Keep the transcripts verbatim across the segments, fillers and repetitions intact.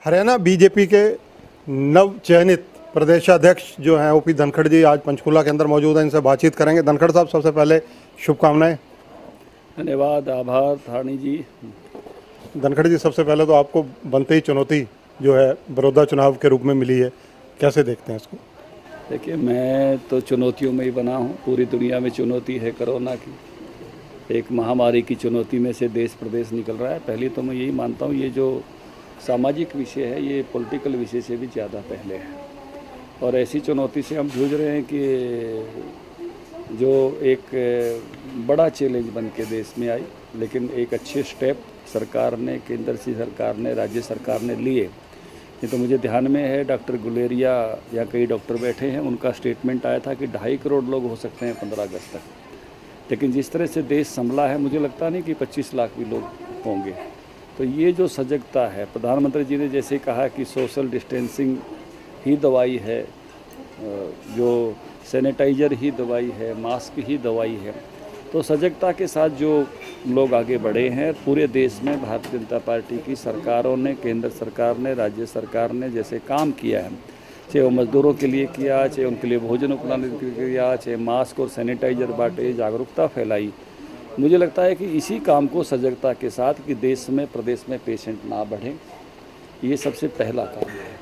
Haryana BJP के नव चयनित प्रदेशाध्यक्ष जो हैं ओपी धनखड़ जी आज पंचकूला के अंदर मौजूद हैं, इनसे बातचीत करेंगे। धनखड़ साहब, सबसे पहले शुभकामनाएं। धन्यवाद, आभार थानी जी। धनखड़ जी, सबसे पहले तो आपको बनते ही चुनौती जो है बड़ौदा चुनाव के रूप में मिली है, कैसे देखते हैं इसको? देखिए, मैं तो चुनौतियों में ही बना हूँ। पूरी दुनिया में चुनौती है कोरोना की, एक महामारी की चुनौती में से देश प्रदेश निकल रहा है। पहले तो मैं यही मानता हूँ, ये जो सामाजिक विषय है ये पॉलिटिकल विषय से भी ज़्यादा पहले है, और ऐसी चुनौती से हम जूझ रहे हैं कि जो एक बड़ा चैलेंज बन के देश में आई, लेकिन एक अच्छे स्टेप सरकार ने, केंद्र की सरकार ने, राज्य सरकार ने लिए। ये तो मुझे ध्यान में है, डॉक्टर गुलेरिया या कई डॉक्टर बैठे हैं, उनका स्टेटमेंट आया था कि ढाई करोड़ लोग हो सकते हैं पंद्रह अगस्त तक, लेकिन जिस तरह से देश संभला है मुझे लगता नहीं कि पच्चीस लाख भी लोग होंगे। तो ये जो सजगता है, प्रधानमंत्री जी ने जैसे कहा कि सोशल डिस्टेंसिंग ही दवाई है, जो सैनिटाइज़र ही दवाई है, मास्क ही दवाई है, तो सजगता के साथ जो लोग आगे बढ़े हैं पूरे देश में, भारतीय जनता पार्टी की सरकारों ने, केंद्र सरकार ने, राज्य सरकार ने जैसे काम किया है, चाहे वो मजदूरों के लिए किया, चाहे उनके लिए भोजन उपलब्ध किया, चाहे मास्क और सैनिटाइज़र बांटे, जागरूकता फैलाई, मुझे लगता है कि इसी काम को सजगता के साथ कि देश में, प्रदेश में पेशेंट ना बढ़ें, ये सबसे पहला काम है।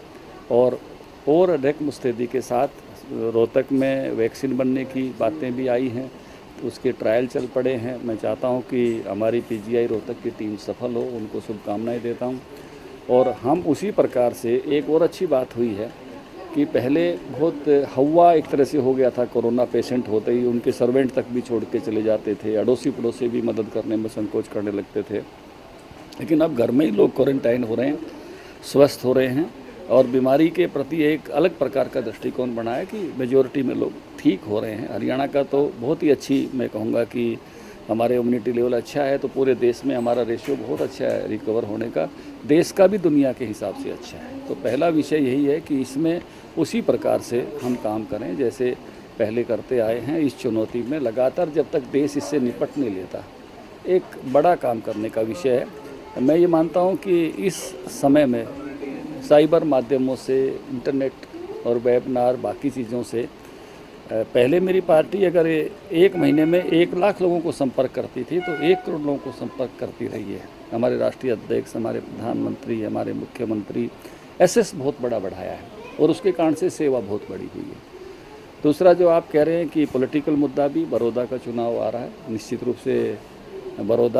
और और रेक मुस्तैदी के साथ रोहतक में वैक्सीन बनने की बातें भी आई हैं, उसके ट्रायल चल पड़े हैं। मैं चाहता हूं कि हमारी पीजीआई रोहतक की टीम सफल हो, उनको शुभकामनाएं देता हूं। और हम उसी प्रकार से, एक और अच्छी बात हुई है कि पहले बहुत हवा एक तरह से हो गया था, कोरोना पेशेंट होते ही उनके सर्वेंट तक भी छोड़ के चले जाते थे, अड़ोसी पड़ोसी भी मदद करने में संकोच करने लगते थे, लेकिन अब घर में ही लोग क्वारंटाइन हो रहे हैं, स्वस्थ हो रहे हैं, और बीमारी के प्रति एक अलग प्रकार का दृष्टिकोण बनाया कि मेजॉरिटी में लोग ठीक हो रहे हैं। हरियाणा का तो बहुत ही अच्छी, मैं कहूँगा कि हमारे इम्यूनिटी लेवल अच्छा है, तो पूरे देश में हमारा रेशियो बहुत अच्छा है रिकवर होने का, देश का भी दुनिया के हिसाब से अच्छा है। तो पहला विषय यही है कि इसमें उसी प्रकार से हम काम करें जैसे पहले करते आए हैं। इस चुनौती में लगातार जब तक देश इससे निपट नहीं लेता, एक बड़ा काम करने का विषय है। मैं ये मानता हूँ कि इस समय में साइबर माध्यमों से, इंटरनेट और वेबिनार, बाकी चीज़ों से, पहले मेरी पार्टी अगर एक महीने में एक लाख लोगों को संपर्क करती थी, तो एक करोड़ लोगों को संपर्क करती रही है। हमारे राष्ट्रीय अध्यक्ष, हमारे प्रधानमंत्री, हमारे मुख्यमंत्री, एसेस बहुत बड़ा बढ़ाया है, और उसके कारण से सेवा बहुत बड़ी हुई है। दूसरा जो आप कह रहे हैं कि पॉलिटिकल मुद्दा भी, बड़ौदा का चुनाव आ रहा है, निश्चित रूप से बड़ौदा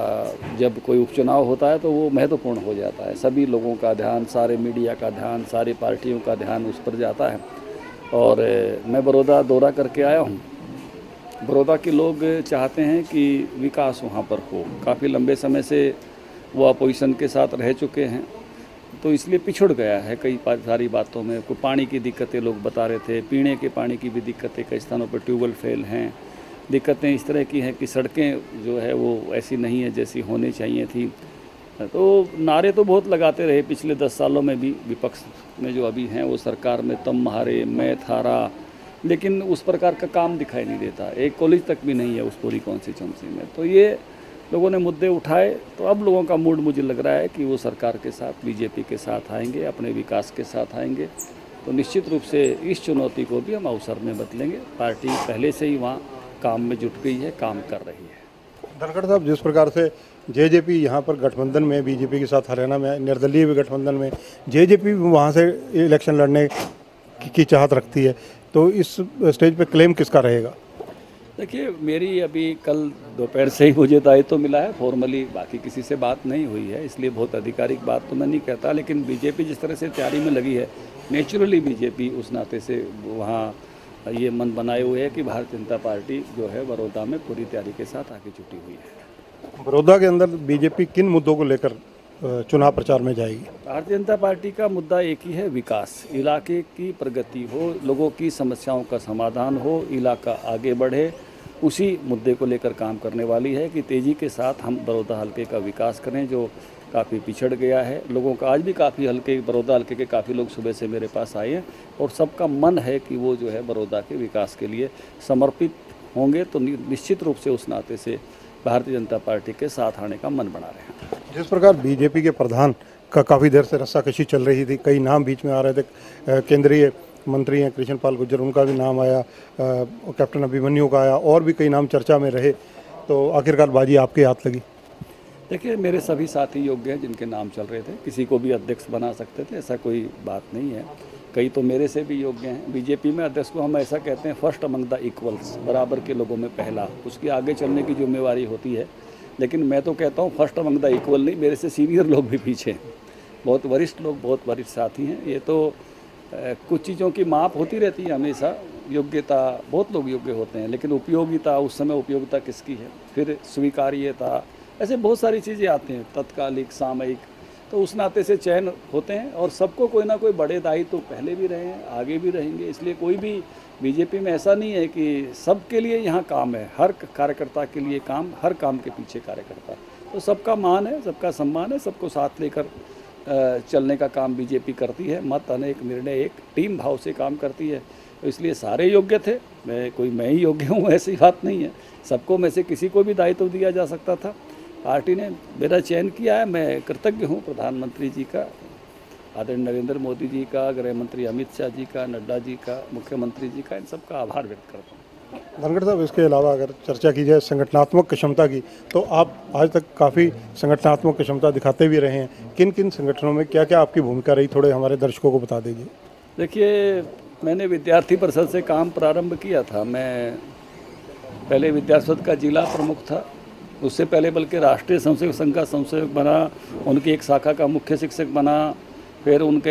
जब कोई उपचुनाव होता है तो वो महत्वपूर्ण हो जाता है। सभी लोगों का ध्यान, सारे मीडिया का ध्यान, सारी पार्टियों का ध्यान उस पर जाता है। और मैं बड़ौदा दौरा करके आया हूँ। बड़ौदा के लोग चाहते हैं कि विकास वहाँ पर हो। काफ़ी लंबे समय से वो अपोजिशन के साथ रह चुके हैं, तो इसलिए पिछड़ गया है कई सारी बातों में। कोई पानी की दिक्कतें लोग बता रहे थे, पीने के पानी की भी दिक्कतें, कई स्थानों पर ट्यूबवेल फेल हैं, दिक्कतें इस तरह की हैं कि सड़कें जो है वो ऐसी नहीं है जैसी होनी चाहिए थी। तो नारे तो बहुत लगाते रहे पिछले दस सालों में भी, विपक्ष में जो अभी हैं वो सरकार में तम महारे, मैं थारा, लेकिन उस प्रकार का काम दिखाई नहीं देता। एक कॉलेज तक भी नहीं है उस पूरी कॉन्स्टिट्यूंसी में। तो ये लोगों ने मुद्दे उठाए, तो अब लोगों का मूड मुझे लग रहा है कि वो सरकार के साथ, बीजेपी के साथ आएंगे, अपने विकास के साथ आएंगे। तो निश्चित रूप से इस चुनौती को भी हम अवसर में बदलेंगे। पार्टी पहले से ही वहाँ काम में जुट गई है, काम कर रही है। धनखड़ साहब, जिस प्रकार से जेजेपी यहाँ पर गठबंधन में, बीजेपी के साथ हरियाणा में, निर्दलीय भी गठबंधन में, जेजेपी वहाँ से इलेक्शन लड़ने की, की चाहत रखती है, तो इस स्टेज पे क्लेम किसका रहेगा? देखिए, मेरी अभी कल दोपहर से ही मुझे दायित्व मिला है, फॉर्मली बाकी किसी से बात नहीं हुई है, इसलिए बहुत आधिकारिक बात तो मैं नहीं कहता, लेकिन बीजेपी जिस तरह से तैयारी में लगी है, नेचुरली बीजेपी उस नाते से वहाँ ये मन बनाए हुए है कि भारतीय जनता पार्टी जो है बड़ौदा में पूरी तैयारी के साथ आगे जुटी हुई है। बड़ौदा के अंदर बीजेपी किन मुद्दों को लेकर चुनाव प्रचार में जाएगी? भारतीय जनता पार्टी का मुद्दा एक ही है, विकास, इलाके की प्रगति हो, लोगों की समस्याओं का समाधान हो, इलाका आगे बढ़े, उसी मुद्दे को लेकर काम करने वाली है कि तेज़ी के साथ हम बड़ौदा हल्के का विकास करें, जो काफ़ी पिछड़ गया है। लोगों का आज भी काफ़ी हल्के, बड़ौदा हल्के के काफ़ी लोग सुबह से मेरे पास आए हैं, और सबका मन है कि वो जो है बड़ौदा के विकास के लिए समर्पित होंगे। तो निश्चित रूप से उस नाते से भारतीय जनता पार्टी के साथ आने का मन बना रहे हैं। जिस प्रकार बीजेपी के प्रधान का काफ़ी देर से रस्साकशी चल रही थी, कई नाम बीच में आ रहे थे। केंद्रीय मंत्री हैं कृष्ण पाल गुर्जर, उनका भी नाम आया, कैप्टन अभिमन्यु का आया, और भी कई नाम चर्चा में रहे। तो आखिरकार बाजी आपके हाथ लगी। देखिए, मेरे सभी साथी योग्य हैं जिनके नाम चल रहे थे, किसी को भी अध्यक्ष बना सकते थे, ऐसा कोई बात नहीं है। कई तो मेरे से भी योग्य हैं। बीजेपी में अध्यक्ष को हम ऐसा कहते हैं, फर्स्ट अमंग द इक्वल्स, बराबर के लोगों में पहला, उसकी आगे चलने की जिम्मेवारी होती है। लेकिन मैं तो कहता हूँ फर्स्ट अमंग द इक्वल नहीं, मेरे से सीनियर लोग भी पीछे हैं, बहुत वरिष्ठ लोग, बहुत वरिष्ठ साथी हैं। ये तो आ, कुछ चीज़ों की माप होती रहती है हमेशा। योग्यता, बहुत लोग योग्य होते हैं, लेकिन उपयोगिता, उस समय उपयोगिता किसकी है, फिर स्वीकार्यता, ऐसे बहुत सारी चीज़ें आती हैं, तत्कालिक, सामयिक। तो उस नाते से चयन होते हैं, और सबको कोई ना कोई बड़े दायित्व तो पहले भी रहे हैं, आगे भी रहेंगे। इसलिए कोई भी बीजेपी में ऐसा नहीं है कि सबके लिए यहाँ काम है, हर कार्यकर्ता के लिए काम, हर काम के पीछे कार्यकर्ता। तो सबका मान है, सबका सम्मान है, सबको साथ लेकर चलने का काम बीजेपी करती है। मत अनेक, निर्णय एक, टीम भाव से काम करती है। तो इसलिए सारे योग्य थे, मैं कोई मैं ही योग्य हूँ ऐसी बात नहीं है। सबको में से किसी को भी दायित्व दिया जा सकता था। पार्टी ने मेरा चयन किया है, मैं कृतज्ञ हूँ प्रधानमंत्री जी का, आदरणीय नरेंद्र मोदी जी का, गृह मंत्री अमित शाह जी का, नड्डा जी का, मुख्यमंत्री जी का, इन सबका आभार व्यक्त करता हूँ। धनखड़ साहब, इसके अलावा अगर चर्चा की जाए संगठनात्मक क्षमता की, तो आप आज तक काफ़ी संगठनात्मक क्षमता दिखाते भी रहे हैं। किन किन संगठनों में क्या क्या आपकी भूमिका रही, थोड़े हमारे दर्शकों को बता दीजिए। देखिए, मैंने विद्यार्थी परिषद से काम प्रारंभ किया था। मैं पहले विद्यार्थी परिषद का जिला प्रमुख था, उससे पहले बल्कि राष्ट्रीय स्वयंसेवक संघ का संयोजक बना, उनकी एक शाखा का मुख्य शिक्षक बना, फिर उनके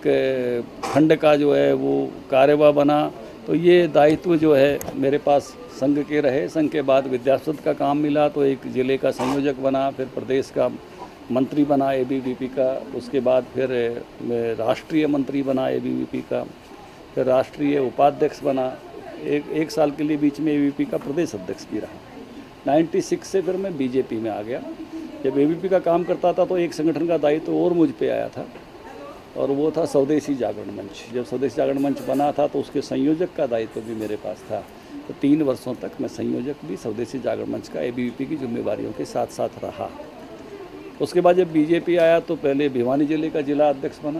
एक खंड का जो है वो कार्यवाह बना। तो ये दायित्व जो है मेरे पास संघ के रहे। संघ के बाद विद्यार्थी परिषद का काम मिला तो एक जिले का संयोजक बना, फिर प्रदेश का मंत्री बना ए बी वी पी का, उसके बाद फिर राष्ट्रीय मंत्री बना ए बी वी पी का, फिर राष्ट्रीय उपाध्यक्ष बना, एक एक साल के लिए बीच में ए बी वी पी का प्रदेश अध्यक्ष भी रहा। छियानवे से फिर मैं बीजेपी में आ गया। जब ए बी वी पी का काम करता था तो एक संगठन का दायित्व तो और मुझ पे आया था, और वो था स्वदेशी जागरण मंच। जब स्वदेशी जागरण मंच बना था तो उसके संयोजक का दायित्व भी मेरे पास था। तो तीन वर्षों तक मैं संयोजक भी स्वदेशी जागरण मंच का ए बी वी पी की जिम्मेवारियों के साथ साथ रहा। उसके बाद जब बीजेपी आया तो पहले भिवानी जिले का जिला अध्यक्ष बना,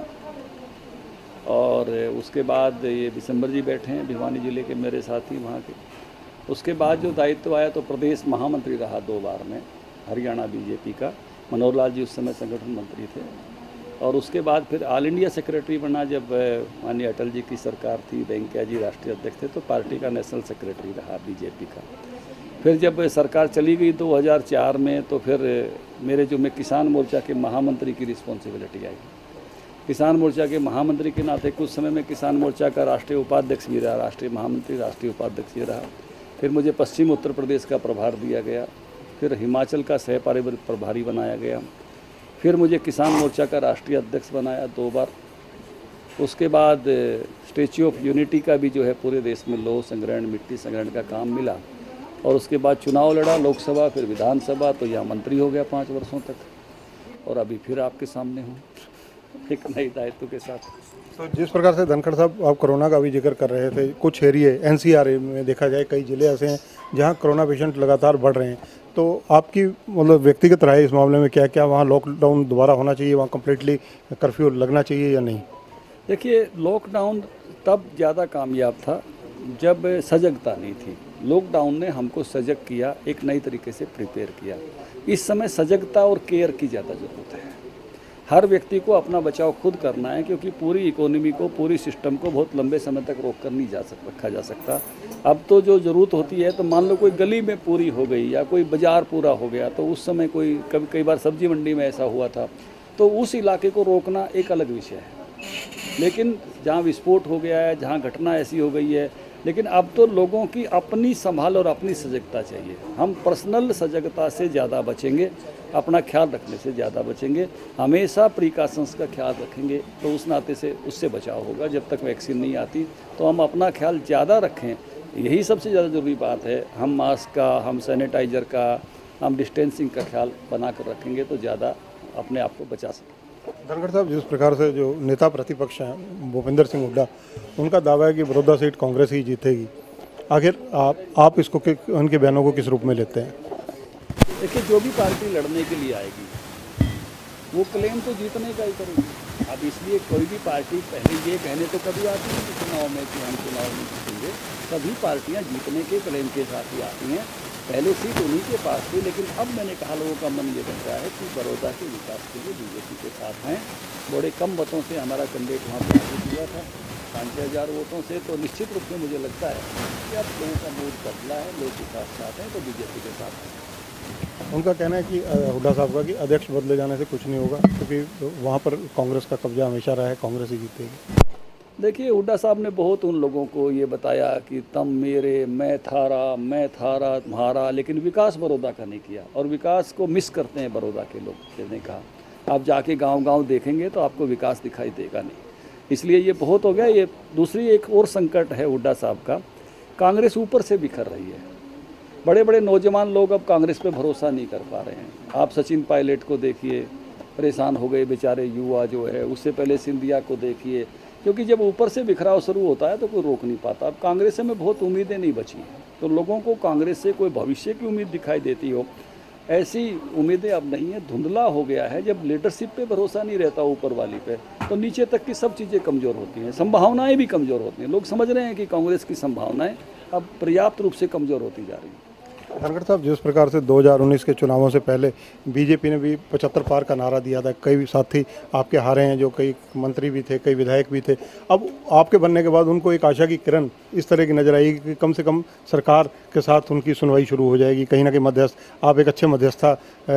और उसके बाद ये दिसंबर जी बैठे हैं भिवानी जिले के मेरे साथी वहाँ के। उसके बाद जो दायित्व आया तो प्रदेश महामंत्री रहा दो बार में, हरियाणा बीजेपी का। मनोहर लाल जी उस समय संगठन मंत्री थे। और उसके बाद फिर ऑल इंडिया सेक्रेटरी बना, जब माननीय अटल जी की सरकार थी, वेंकैया जी राष्ट्रीय अध्यक्ष थे, तो पार्टी का नेशनल सेक्रेटरी रहा बीजेपी का। फिर जब सरकार चली गई दो हज़ार चार में, तो फिर मेरे जो मैं किसान मोर्चा के महामंत्री की रिस्पॉन्सिबिलिटी आई। किसान मोर्चा के महामंत्री के नाते कुछ समय में किसान मोर्चा का राष्ट्रीय उपाध्यक्ष भी रहा, राष्ट्रीय महामंत्री, राष्ट्रीय उपाध्यक्ष भी रहा। फिर मुझे पश्चिम उत्तर प्रदेश का प्रभार दिया गया, फिर हिमाचल का सह पारिवारिक प्रभारी बनाया गया, फिर मुझे किसान मोर्चा का राष्ट्रीय अध्यक्ष बनाया दो बार। उसके बाद स्टैच्यू ऑफ यूनिटी का भी जो है पूरे देश में लौह संग्रहण, मिट्टी संग्रहण का काम मिला, और उसके बाद चुनाव लड़ा, लोकसभा फिर विधानसभा, तो यहाँ मंत्री हो गया पाँच वर्षों तक, और अभी फिर आपके सामने हूँ एक नई दायित्व के साथ। तो जिस प्रकार से धनखड़ साहब आप कोरोना का भी जिक्र कर रहे थे, कुछ एरिए एन सी आर में देखा जाए कई जिले ऐसे हैं जहां कोरोना पेशेंट लगातार बढ़ रहे हैं, तो आपकी मतलब व्यक्तिगत राय इस मामले में क्या क्या, वहां लॉकडाउन दोबारा होना चाहिए, वहां कम्प्लीटली कर्फ्यू लगना चाहिए या नहीं? देखिए, लॉकडाउन तब ज़्यादा कामयाब था जब सजगता नहीं थी। लॉकडाउन ने हमको सजग किया, एक नई तरीके से प्रिपेयर किया। इस समय सजगता और केयर की ज़्यादा ज़रूरत है। हर व्यक्ति को अपना बचाव खुद करना है, क्योंकि पूरी इकोनॉमी को, पूरी सिस्टम को बहुत लंबे समय तक रोक कर नहीं जा सक रखा जा सकता। अब तो जो ज़रूरत होती है, तो मान लो कोई गली में पूरी हो गई या कोई बाज़ार पूरा हो गया, तो उस समय कोई कभी कई बार सब्जी मंडी में ऐसा हुआ था, तो उस इलाके को रोकना एक अलग विषय है। लेकिन जहाँ विस्फोट हो गया है, जहाँ घटना ऐसी हो गई है, लेकिन अब तो लोगों की अपनी संभाल और अपनी सजगता चाहिए। हम पर्सनल सजगता से ज़्यादा बचेंगे, अपना ख्याल रखने से ज़्यादा बचेंगे, हमेशा प्रिकॉशंस का ख्याल रखेंगे, तो उस नाते से उससे बचाव होगा। जब तक वैक्सीन नहीं आती तो हम अपना ख्याल ज़्यादा रखें, यही सबसे ज़्यादा ज़रूरी बात है। हम मास्क का, हम सैनिटाइज़र का, हम डिस्टेंसिंग का ख्याल बना कर रखेंगे तो ज़्यादा अपने आप को बचा सकें। धनखड़ साहब, जिस प्रकार से जो नेता प्रतिपक्ष हैं भूपेंद्र सिंह हुड्डा, उनका दावा है कि बड़ौदा सीट कांग्रेस ही जीतेगी, आखिर आप आप इसको उनके बयानों को किस रूप में लेते हैं? देखिए, जो भी पार्टी लड़ने के लिए आएगी वो क्लेम तो जीतने का ही करेगी। अब इसलिए कोई भी पार्टी पहले ये कहने तो कभी आती है कि चुनाव में कि हम चुनाव में जीतेंगे। सभी पार्टियां जीतने के क्लेम के साथ ही आती हैं। पहले सीट उन्हीं के पास थी, लेकिन अब मैंने कहा लोगों का मन ये बन रहा है कि बड़ौदा के विकास के लिए बीजेपी के साथ हैं। बड़े कम मतों से हमारा कैंडिडेट वहाँ पर आगे दिया था, पाँच छः हज़ार वोटों से। तो निश्चित रूप से मुझे लगता है कि अब लोगों का मूड बदला है, लोग विकास चाहते हैं तो बीजेपी के साथ हैं। उनका कहना है कि अ, हुड्डा साहब का कि अध्यक्ष बदले जाने से कुछ नहीं होगा, क्योंकि वहाँ पर कांग्रेस का कब्जा हमेशा रहा है, कांग्रेस ही जीतेगी। देखिए, हुड्डा साहब ने बहुत उन लोगों को ये बताया कि तुम मेरे, मैं थारा, मैं थारा तुम्हारा, लेकिन विकास बड़ौदा का नहीं किया। और विकास को मिस करते हैं बड़ौदा के लोग, मैंने कहा। आप जाके गांव-गांव देखेंगे तो आपको विकास दिखाई देगा नहीं। इसलिए ये बहुत हो गया। ये दूसरी एक और संकट है हुड्डा साहब का, कांग्रेस ऊपर से बिखर रही है। बड़े बड़े नौजवान लोग अब कांग्रेस पे भरोसा नहीं कर पा रहे हैं। आप सचिन पायलट को देखिए, परेशान हो गए बेचारे युवा जो है। उससे पहले सिंधिया को देखिए, क्योंकि जब ऊपर से बिखराव शुरू होता है तो कोई रोक नहीं पाता। अब कांग्रेस में बहुत उम्मीदें नहीं बची हैं, तो लोगों को कांग्रेस से कोई भविष्य की उम्मीद दिखाई देती हो, ऐसी उम्मीदें अब नहीं है। धुंधला हो गया है। जब लीडरशिप पे भरोसा नहीं रहता ऊपर वाली पे, तो नीचे तक की सब चीज़ें कमज़ोर होती हैं, संभावनाएं भी कमज़ोर होती हैं। लोग समझ रहे हैं कि कांग्रेस की संभावनाएं अब पर्याप्त रूप से कमज़ोर होती जा रही हैं। धनखड़ साहब, जिस प्रकार से दो हज़ार उन्नीस के चुनावों से पहले बीजेपी ने भी पचहत्तर पार का नारा दिया था, कई साथी आपके हारे हैं, जो कई मंत्री भी थे, कई विधायक भी थे। अब आपके बनने के बाद उनको एक आशा की किरण इस तरह की नजर आएगी कि कम से कम सरकार के साथ उनकी सुनवाई शुरू हो जाएगी, कहीं ना कहीं मध्यस्थ, आप एक अच्छे मध्यस्थता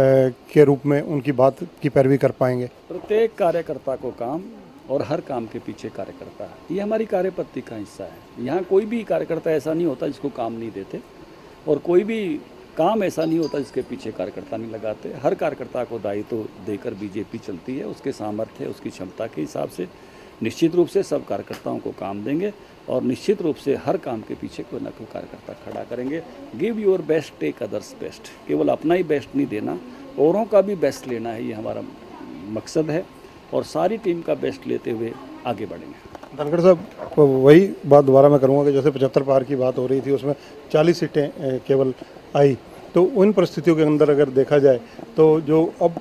के रूप में उनकी बात की पैरवी कर पाएंगे। प्रत्येक कार्यकर्ता को काम, और हर काम के पीछे कार्यकर्ता है, ये हमारी कार्यपद्धति का हिस्सा है। यहाँ कोई भी कार्यकर्ता ऐसा नहीं होता जिसको काम नहीं देते, और कोई भी काम ऐसा नहीं होता जिसके पीछे कार्यकर्ता नहीं लगाते। हर कार्यकर्ता को दायित्व तो देकर बीजेपी चलती है, उसके सामर्थ्य, उसकी क्षमता के हिसाब से। निश्चित रूप से सब कार्यकर्ताओं को काम देंगे, और निश्चित रूप से हर काम के पीछे कोई ना कोई कार्यकर्ता खड़ा करेंगे। Give your best, take others best. केवल अपना ही बेस्ट नहीं देना, औरों का भी बेस्ट लेना है, ये हमारा मकसद है, और सारी टीम का बेस्ट लेते हुए आगे बढ़ेंगे। धनखड़ साहब, वही बात दोबारा मैं करूँगा कि जैसे पचहत्तर पार की बात हो रही थी, उसमें चालीस सीटें केवल आई, तो उन परिस्थितियों के अंदर अगर देखा जाए तो जो अब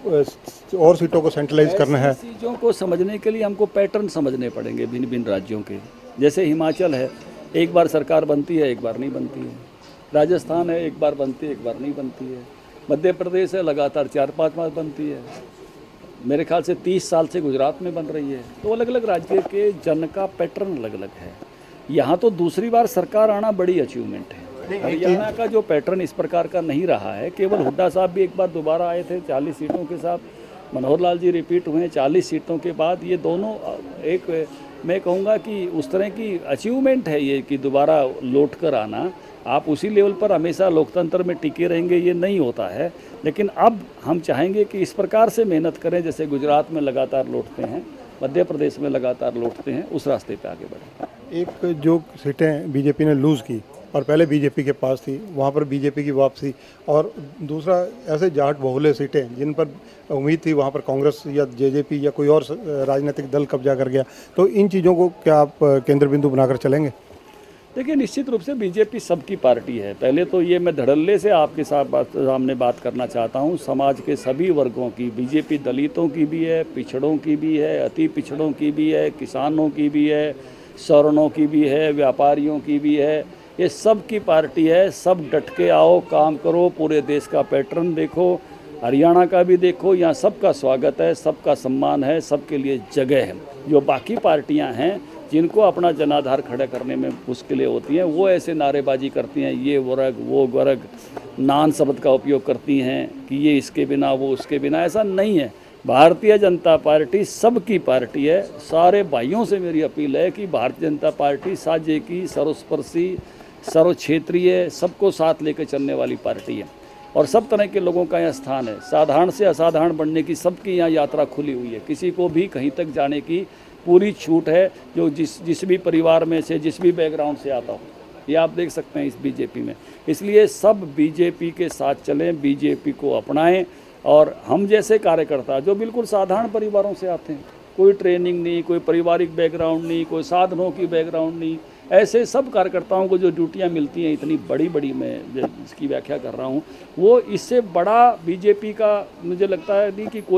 और सीटों को सेंट्रलाइज करना है, चीज़ों को समझने के लिए हमको पैटर्न समझने पड़ेंगे भिन्न भिन्न राज्यों के। जैसे हिमाचल है, एक बार सरकार बनती है, एक बार नहीं बनती है। राजस्थान है, एक बार बनती है, एक बार नहीं बनती है। मध्य प्रदेश है, लगातार चार पाँच बार बनती है। मेरे ख्याल से तीस साल से गुजरात में बन रही है। तो अलग अलग राज्य के जन का पैटर्न अलग अलग है। यहाँ तो दूसरी बार सरकार आना बड़ी अचीवमेंट है। हरियाणा का जो पैटर्न इस प्रकार का नहीं रहा है। केवल हुड्डा साहब भी एक बार दोबारा आए थे चालीस सीटों के साथ, मनोहर लाल जी रिपीट हुए चालीस सीटों के बाद। ये दोनों एक, मैं कहूँगा कि उस तरह की अचीवमेंट है ये कि दोबारा लौट कर आना। आप उसी लेवल पर हमेशा लोकतंत्र में टिके रहेंगे, ये नहीं होता है। लेकिन अब हम चाहेंगे कि इस प्रकार से मेहनत करें, जैसे गुजरात में लगातार लौटते हैं, मध्य प्रदेश में लगातार लौटते हैं, उस रास्ते पे आगे बढ़ें। एक जो सीटें बीजेपी ने लूज़ की और पहले बीजेपी के पास थी, वहाँ पर बीजेपी की वापसी, और दूसरा ऐसे जाट बहुल्य सीटें जिन पर उम्मीद थी वहाँ पर कांग्रेस या जेजेपी या कोई और राजनीतिक दल कब्जा कर गया। तो इन चीज़ों को क्या आप केंद्र बिंदु बनाकर चलेंगे? देखिए, निश्चित रूप से बीजेपी सबकी पार्टी है। पहले तो ये मैं धड़ल्ले से आपके साथ बात सामने बात करना चाहता हूँ, समाज के सभी वर्गों की बीजेपी दलितों की भी है, पिछड़ों की भी है, अति पिछड़ों की भी है, किसानों की भी है, सवर्णों की भी है, व्यापारियों की भी है। ये सब की पार्टी है। सब डट के आओ, काम करो, पूरे देश का पैटर्न देखो, हरियाणा का भी देखो, यहाँ सबका स्वागत है, सबका सम्मान है, सबके लिए जगह है। जो बाकी पार्टियाँ हैं जिनको अपना जनाधार खड़ा करने में मुश्किलें होती हैं, वो ऐसे नारेबाजी करती हैं, ये वर्ग वो वर्ग, नान शब्द का उपयोग करती हैं कि ये इसके बिना वो उसके बिना। ऐसा नहीं है। भारतीय जनता पार्टी सबकी पार्टी है। सारे भाइयों से मेरी अपील है कि भारतीय जनता पार्टी साझे की, सर्वस्पर्शी, सर्व क्षेत्रीय, सबको साथ लेकर चलने वाली पार्टी है, और सब तरह के लोगों का यहाँ स्थान है। साधारण से असाधारण बनने की सबकी यहाँ यात्रा खुली हुई है। किसी को भी कहीं तक जाने की पूरी छूट है, जो जिस जिस भी परिवार में से, जिस भी बैकग्राउंड से आता हो। ये आप देख सकते हैं इस बीजेपी में। इसलिए सब बीजेपी के साथ चलें, बीजेपी को अपनाएं। और हम जैसे कार्यकर्ता जो बिल्कुल साधारण परिवारों से आते हैं, कोई ट्रेनिंग नहीं, कोई पारिवारिक बैकग्राउंड नहीं, कोई साधनों की बैकग्राउंड नहीं, ऐसे सब कार्यकर्ताओं को जो ड्यूटियां मिलती हैं इतनी बड़ी बड़ी, मैं इसकी व्याख्या कर रहा हूं, वो इससे बड़ा बीजेपी का मुझे लगता है नहीं कि कोई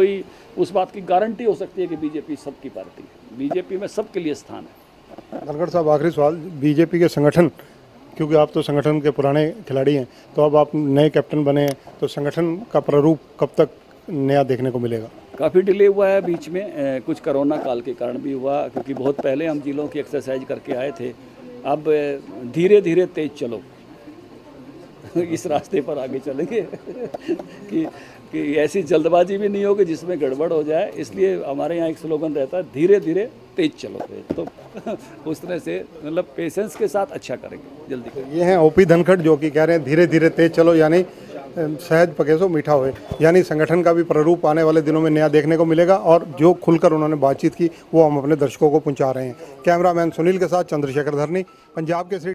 उस बात की गारंटी हो सकती है कि बीजेपी सबकी पार्टी है, बीजेपी में सबके लिए स्थान है। धनखड़ साहब, आखिरी सवाल, बीजेपी के संगठन, क्योंकि आप तो संगठन के पुराने खिलाड़ी हैं, तो अब आप नए कैप्टन बने हैं, तो संगठन का प्रारूप कब तक नया देखने को मिलेगा? काफ़ी डिले हुआ है बीच में, ए, कुछ कोरोना काल के कारण भी हुआ, क्योंकि बहुत पहले हम जिलों की एक्सरसाइज करके आए थे। अब धीरे धीरे तेज चलो इस रास्ते पर आगे चलेंगे कि कि ऐसी जल्दबाजी भी नहीं होगी जिसमें गड़बड़ हो जाए। इसलिए हमारे यहाँ एक स्लोगन रहता है, धीरे धीरे तेज चलो। तो उस तरह से मतलब पेशेंस के साथ अच्छा करेंगे, जल्दी करेंगे। ये हैं ओपी धनखड़, जो कि कह रहे हैं धीरे धीरे तेज चलो, यानी सहज पके सो मीठा होए, यानी संगठन का भी प्रारूप आने वाले दिनों में नया देखने को मिलेगा। और जो खुलकर उन्होंने बातचीत की वो हम अपने दर्शकों को पहुंचा रहे हैं। कैमरामैन सुनील के साथ चंद्रशेखर धरनी, पंजाब केसरी।